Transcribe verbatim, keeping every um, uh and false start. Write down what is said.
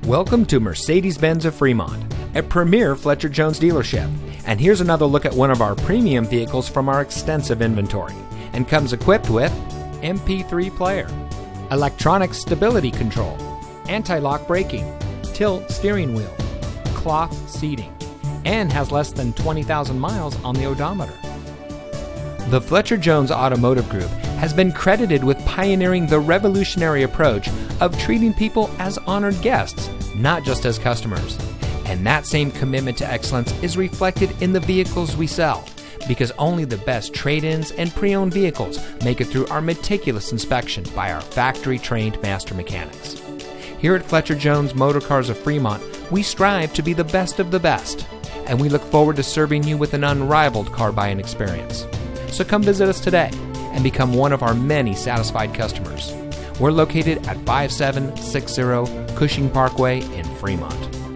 Welcome to Mercedes-Benz of Fremont, a premier Fletcher Jones dealership. And here's another look at one of our premium vehicles from our extensive inventory, and comes equipped with M P three player, electronic stability control, anti-lock braking, tilt steering wheel, cloth seating, and has less than twenty thousand miles on the odometer. The Fletcher Jones Automotive Group has been credited with pioneering the revolutionary approach of treating people as honored guests, not just as customers. And that same commitment to excellence is reflected in the vehicles we sell, because only the best trade-ins and pre-owned vehicles make it through our meticulous inspection by our factory-trained master mechanics. Here at Fletcher Jones Motor Cars of Fremont, we strive to be the best of the best, and we look forward to serving you with an unrivaled car buying experience. So come visit us today and become one of our many satisfied customers. We're located at five seven six zero Cushing Parkway in Fremont.